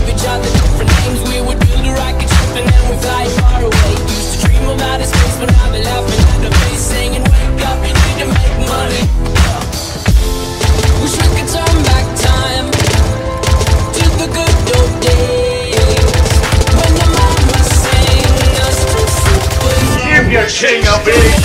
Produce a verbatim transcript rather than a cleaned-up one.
give each other different names. We would build a rocket ship and then we fly far away. Used to dream of outer space, but now they're laughing at the face, singing, wake up, you need to make money. Wish we could turn back time to the good old days when the mama sang us to sleep. Give your king a beat.